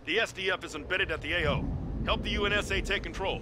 The SDF is embedded at the AO. Help the UNSA take control.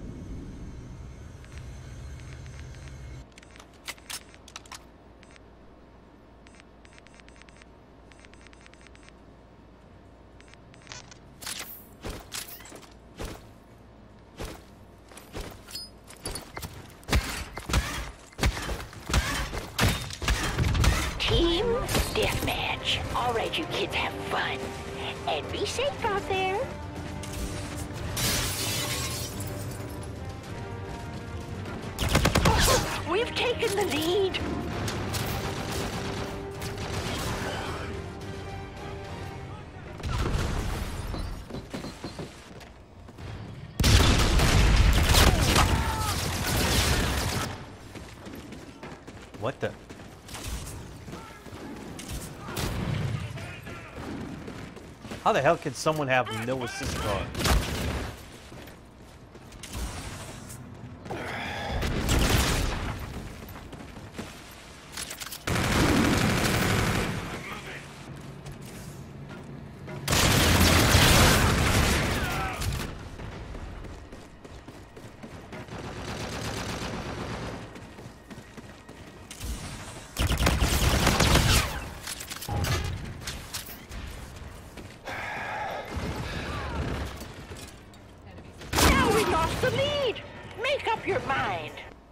Team Deathmatch. All right, you kids, have fun. And be safe out there. We've taken the lead. What the? How the hell can someone have no assist card? The lead! Make up your mind!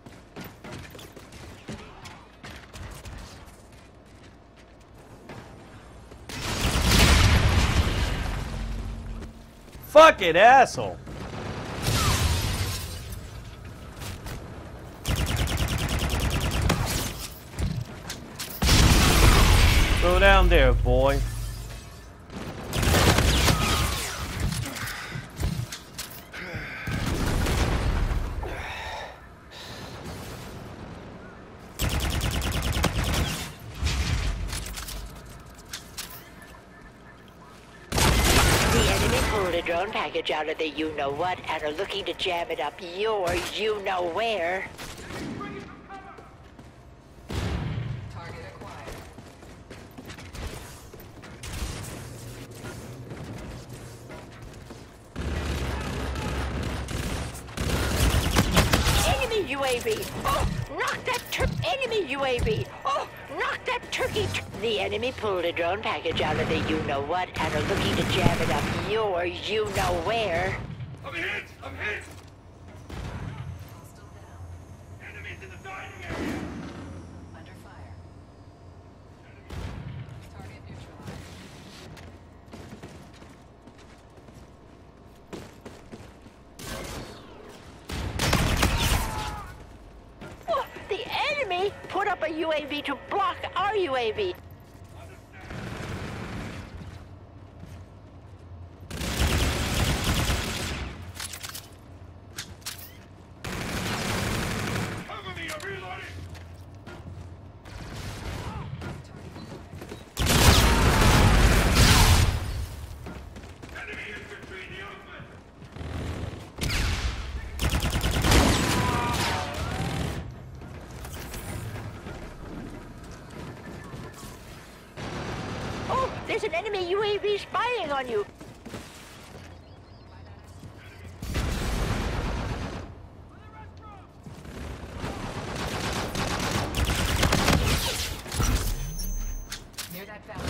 Fucking asshole! Go down there, boy. Drone package out of the you-know-what and are looking to jam it up your you-know-where. Target acquired. Enemy UAV! Oh, knock that enemy UAV! Oh, knock that turkey! The enemy pulled a drone package out of the you-know-what and are looking to jam it up your you-know-where. I'm hit! I'm hit! Enemies in the dining area! Under fire. Target neutralized. Oh, the enemy put up a UAV to block our UAV. There's an enemy UAV spying on you. Near that fountain.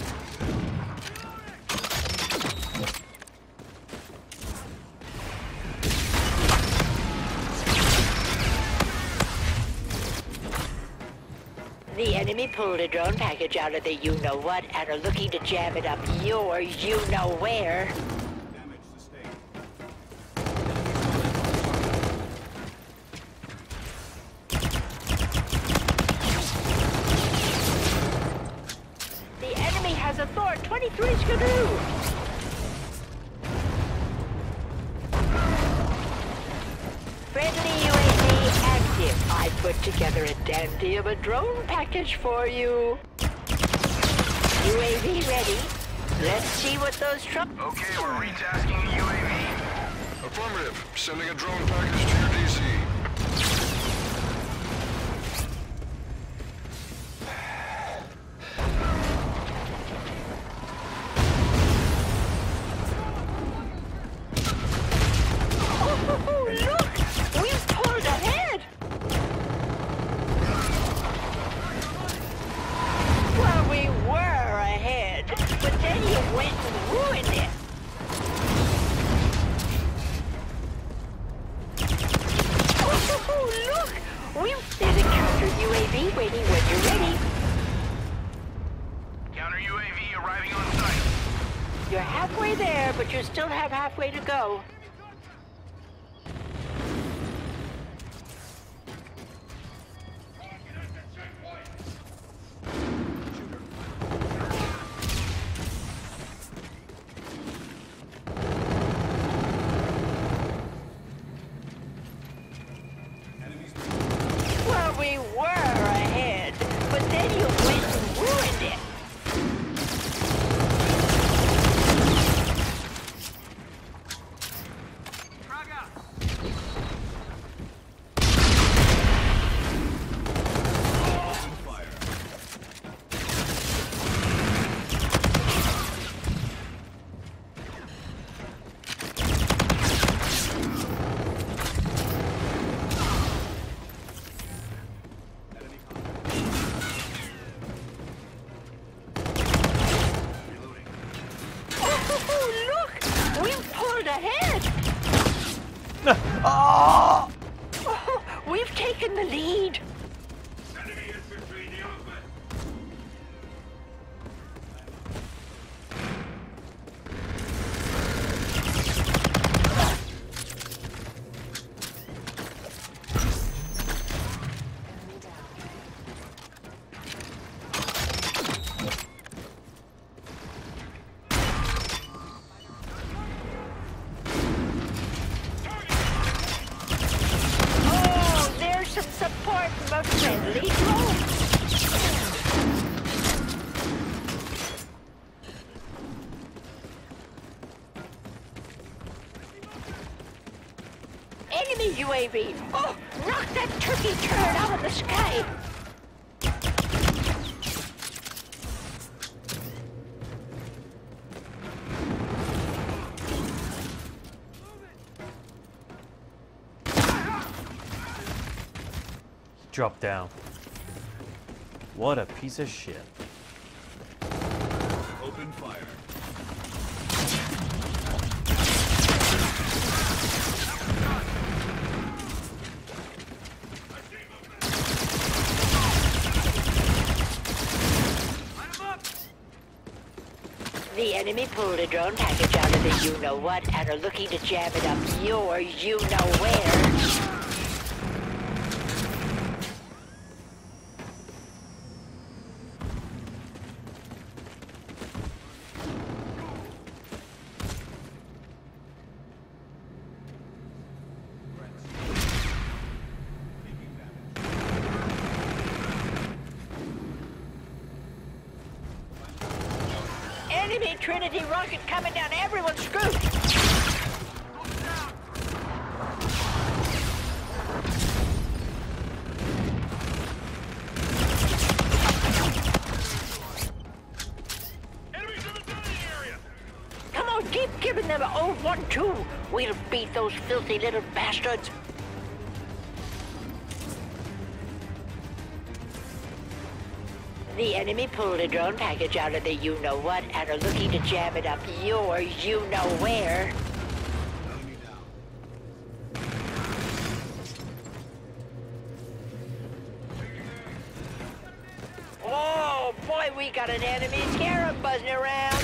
The enemy pulled a drone package out of the you-know-what and are looking to jam it up your you-know-where. Damage sustained. The enemy has a Thor 23 Skidoo. Friendly UAV active. I put together a dandy of a drone package for you. UAV ready. Let's see what those trucks... Okay, we're retasking the UAV. Affirmative. Sending a drone package to your DC. You're halfway there, but you still have halfway to go. Well, we were ahead, but then you went and ruined it. Oh, look! We've pulled ahead! Oh! Oh, we've taken the lead. Oh, there's some support from a friendly drone. Enemy UAV! Oh, knock that turkey turd out of the sky! Drop down. What a piece of shit. Open fire. The enemy pulled a drone package out of the you-know-what and are looking to jam it up your you-know-where. Enemy Trinity rocket coming down everyone's screw. Enemies in the dining area! Come on, keep giving them an old 1-2. We'll beat those filthy little bastards. The enemy pulled a drone package out of the you-know-what and are looking to jam it up your you-know-where. Oh, boy, we got an enemy scarab buzzing around.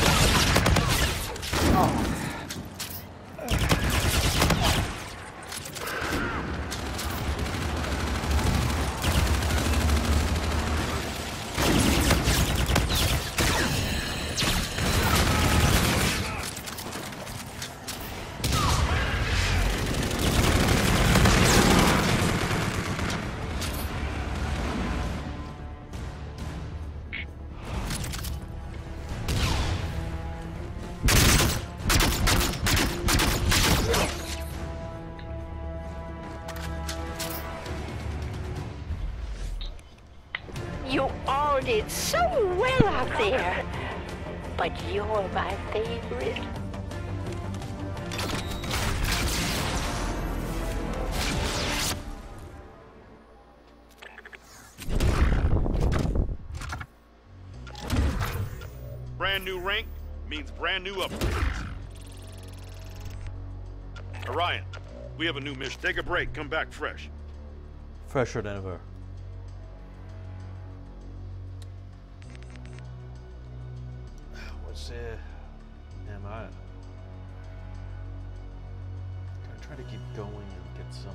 You all did so well out there, but you're my favorite. Brand new rank means brand new upgrades. Orion, we have a new mission. Take a break, come back fresh. Fresher than ever. What's Am I? Gotta try to keep going and get some.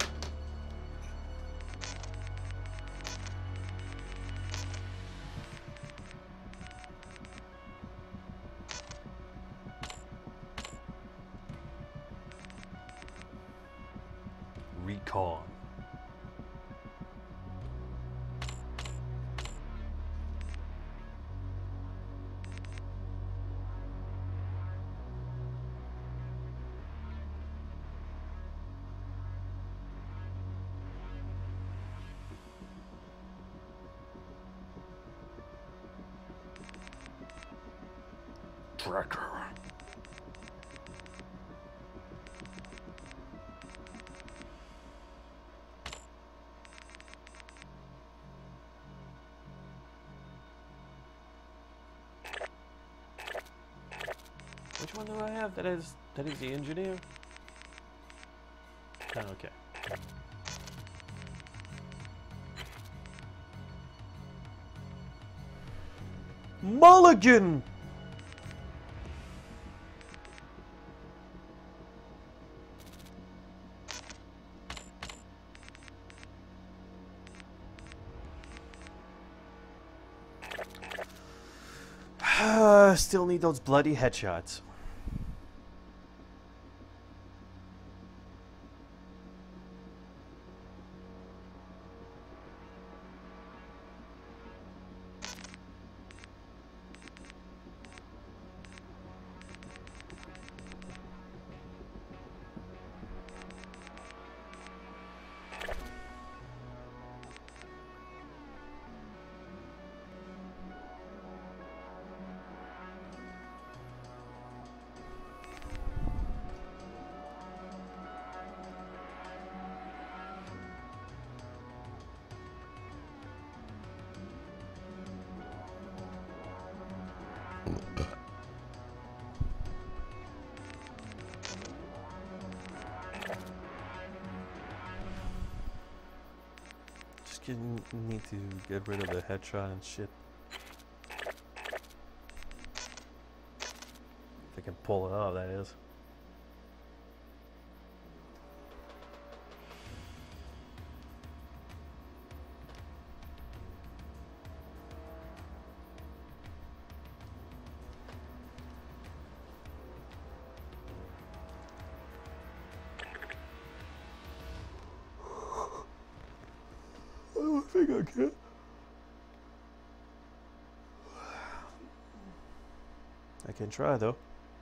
Recon. Tracker. Which one do I have? That is the engineer. Oh, okay. Mulligan. Still need those bloody headshots. Need to get rid of the headshot and shit. If I can pull it off, that is. I think I can. I can try though.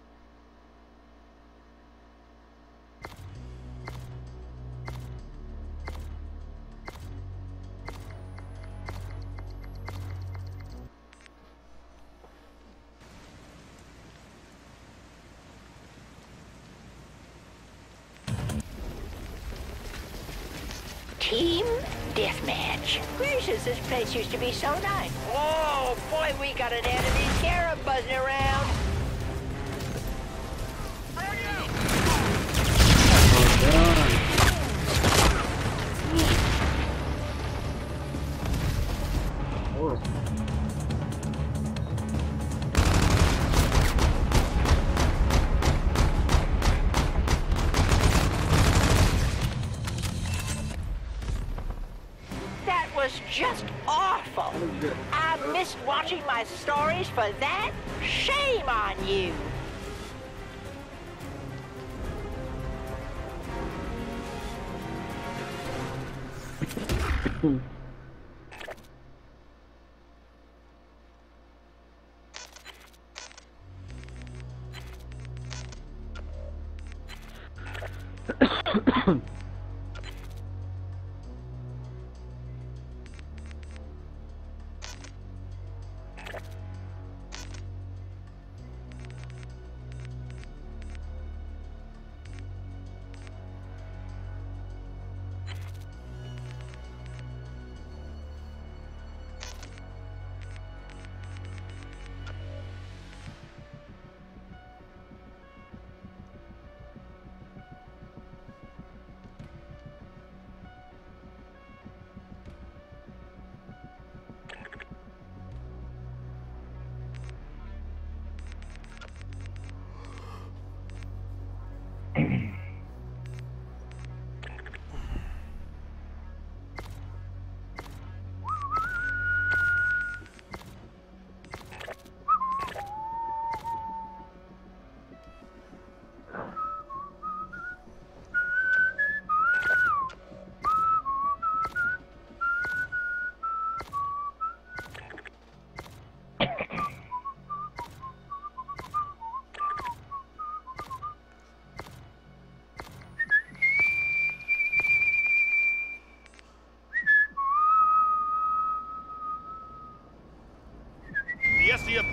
Team deathmatch. Gracious, this place used to be so nice. Oh boy, we got an enemy scarab buzzing around. Just awful. I missed watching my stories for that. Shame on you.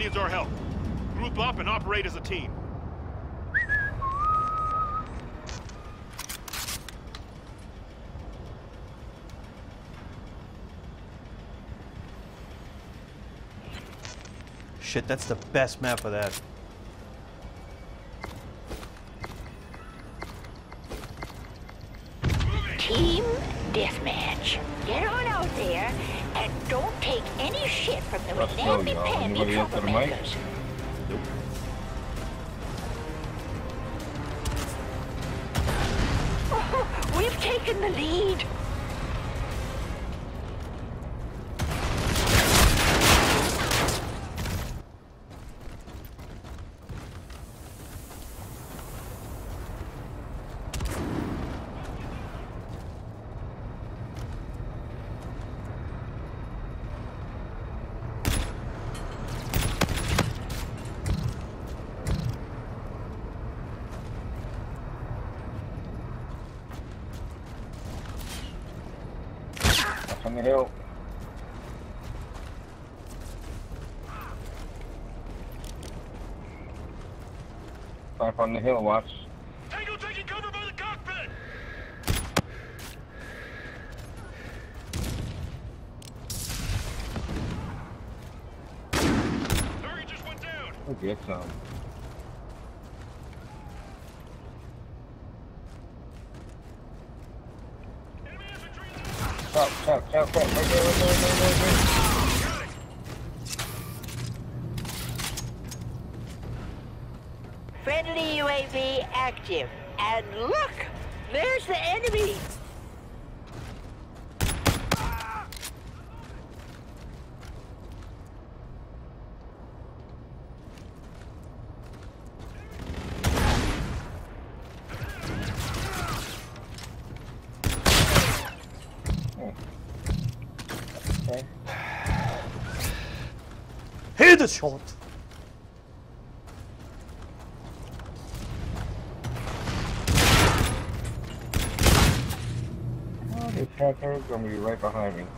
needs our help. Group up and operate as a team. Shit, that's the best map for that. Team deathmatch. Get on out there and don't take any shit from the Let's go, y'all. namby-pamby Anybody else got a mic? troublemakers. Nope. Oh, we've taken the lead. On the hill. Up on the hill, watch. Tango taking cover by the cockpit! Target just went down! We'll get some. Enemy infantry! Chop. Right there. Friendly UAV active. And look! There's the enemy! Okay. Hit the shot! Oh, the Panther's gonna be right behind me.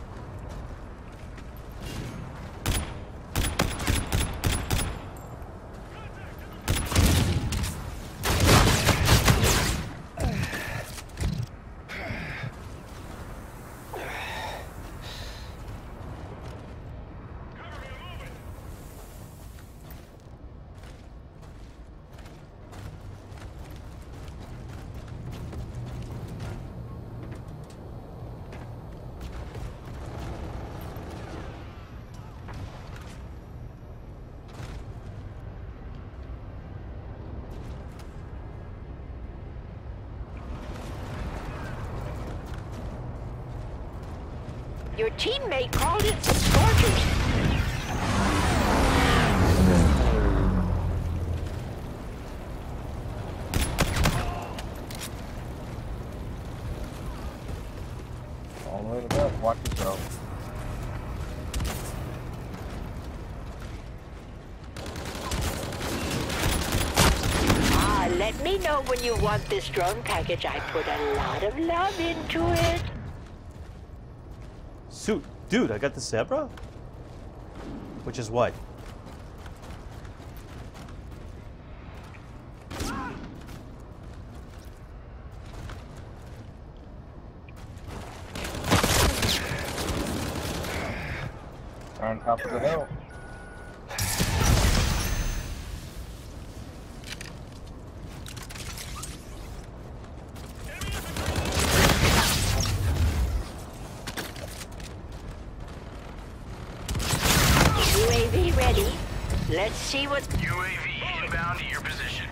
Your teammate called in some scorchers. All the way to the left, watch yourself. Let me know when you want this drone package. I put a lot of love into it. Suit, dude, I got the Zebra? Which is what? On top of the hill. UAV ready. Let's see what... UAV inbound to your position.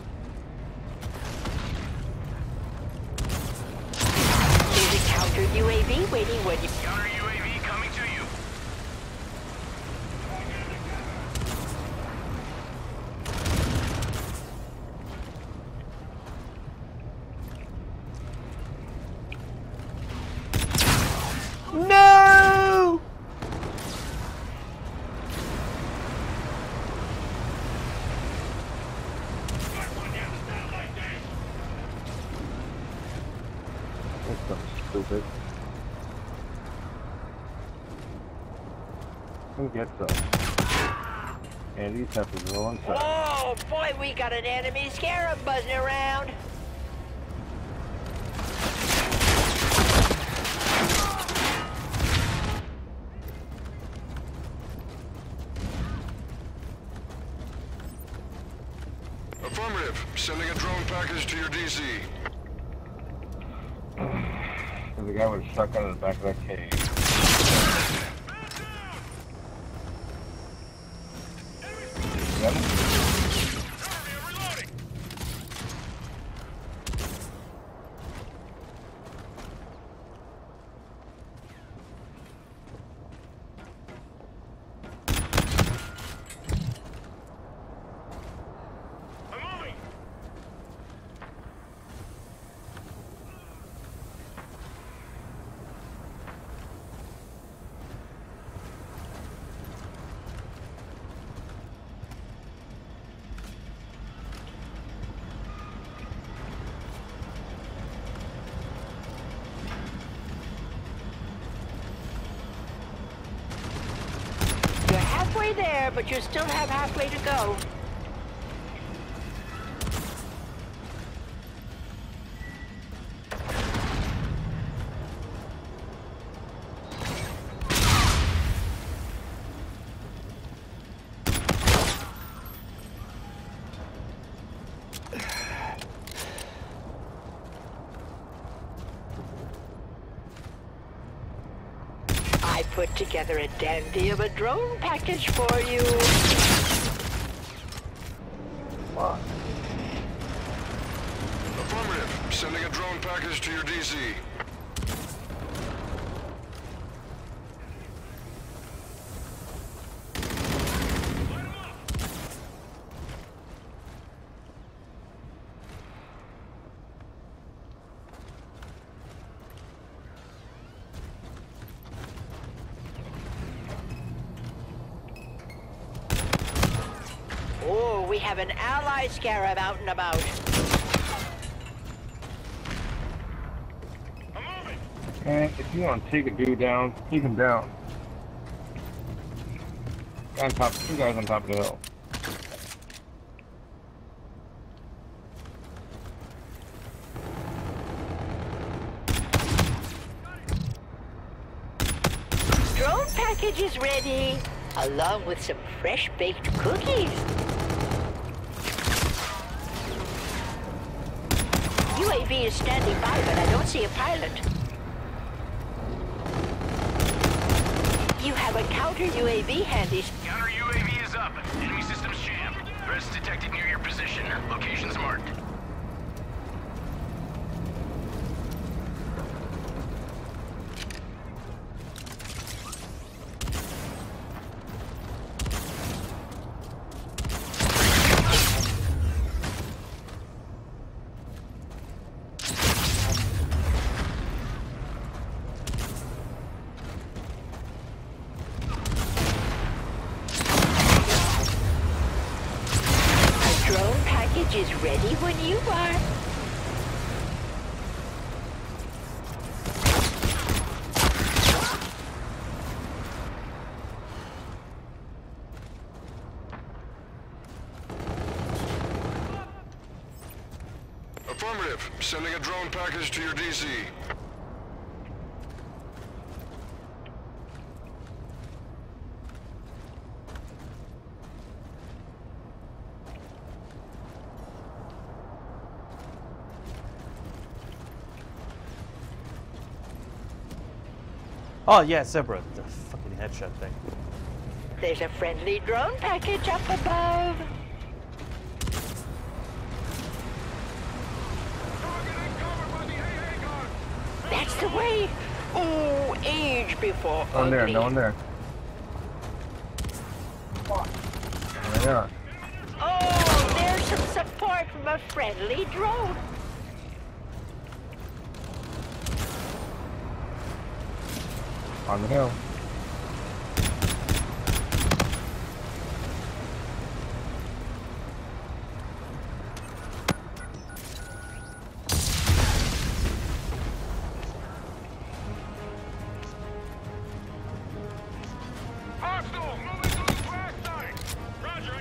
There's a counter UAV waiting when you... Counter UAV coming to you. No! This stuff's stupid. Who gets those? And these peppers are all inside. Oh boy, we got an enemy scarab buzzing around. Affirmative. Sending a drone package to your DC. There's a guy with a shotgun in the back of that cave. Got him? You're halfway there, but you still have halfway to go. I put together a dandy of a drone package for you. What? Affirmative. Sending a drone package to your DC. Oh, we have an ally scarab out and about. And if you want to take a dude down, take him down. Guy on top, two guys on top of the hill. Drone package is ready, along with some fresh baked cookies. UAV is standing by, but I don't see a pilot. You have a counter UAV handy. Counter UAV is up. Enemy systems jammed. Threats detected near your position. Locations marked. Is ready when you are. Affirmative. Sending a drone package to your DC. Oh yeah, Zebra, the fucking headshot thing. There's a friendly drone package up above. That's the way. Oh, age before No one there, ugly. no one there. There they are. Oh, there's some support from a friendly drone. On the hill. Hostile! Moving to the blast site! Roger!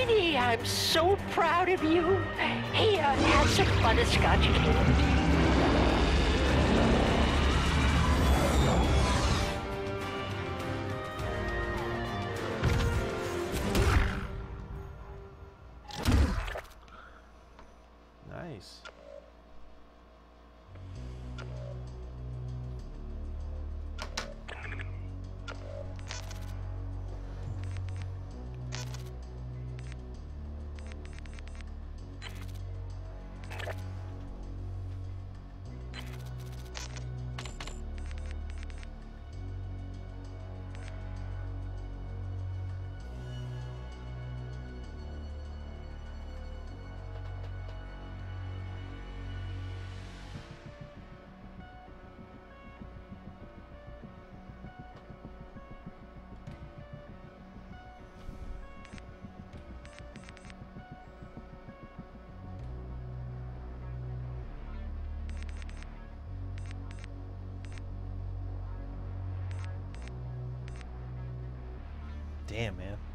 Vinny, I'm so proud of you. Here, have some butterscotch cake. Nice. Damn, man.